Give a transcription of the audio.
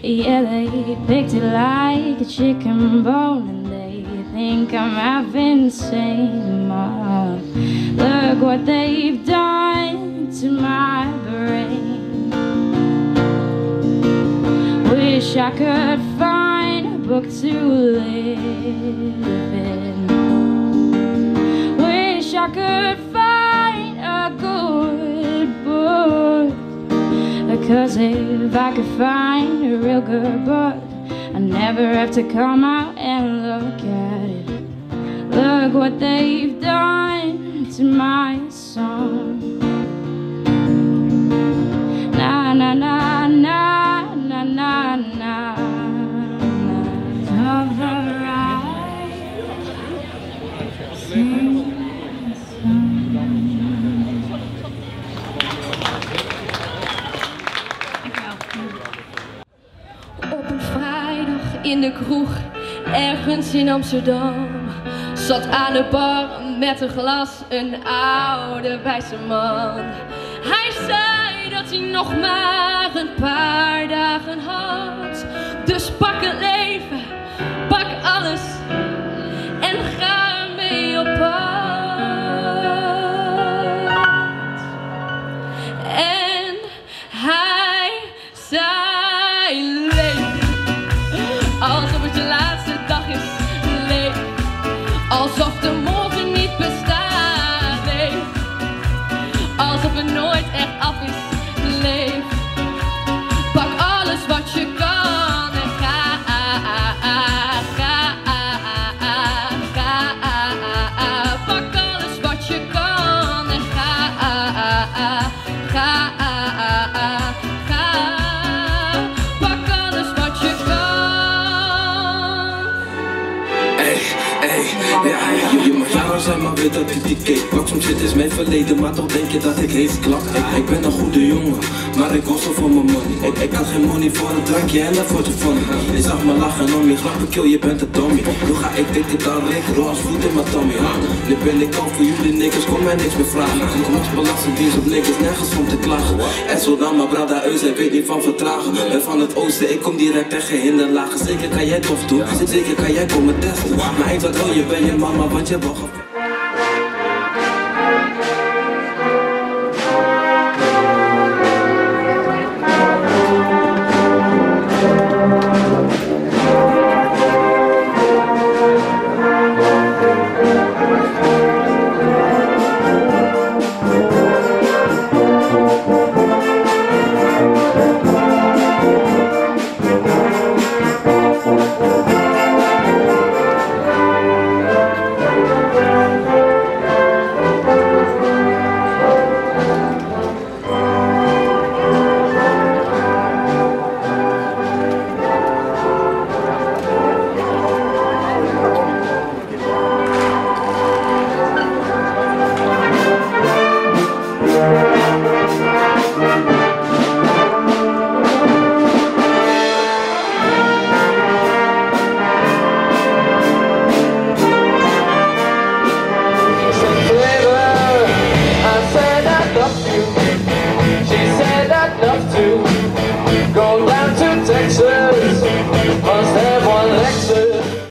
Yeah, they picked it like a chicken bone, and they think I'm having the same. Look what they've done to my brain. Wish I could find a book to live in. Wish I could find a good book. Because if I could find a real good book, I'd never have to come out and look at it. Look what they've done to my song. Na na na na na na na. Of the right. Op een vrijdag in de kroeg, ergens in Amsterdam, zat aan de bar met een glas een oude wijze man. Hij zei dat hij nog maar een paar dagen had. Dus pak het leven, pak alles en ga mee op pad. En hij zei: leef alsof het je laatste dag is. Leef alsof de morgen niet bestaat. Leef alsof het nooit echt af is. Leef, pak alles wat je kan en ga. Pak alles wat je kan en ga. Pak alles wat je kan. Je mag jaren zijn, maar weet dat ik die cake pak. Soms zit is mijn verleden, maar toch denk je dat ik heet klap. Ik ben een goede jongen, maar ik was zo voor mijn money. Ik had geen money voor een drankje en dat voor de funny. Je zag me lachen om je grappen, kill, je bent een dummy. Nu ga ik digitaal rekenen als voet in mijn tummy. Nu ben ik al voor jullie niks, kom mij niks meer vragen. Kom als belastingdienst op niks, nergens om te klagen. En zo dan, maar brada Eus, hij weet niet van vertragen. Ben van het oosten, ik kom direct tegen hinderlagen. Zeker kan jij tof doen, zeker kan jij komen testen. Maar ik wat wil je, ben je mama, want je wacht op.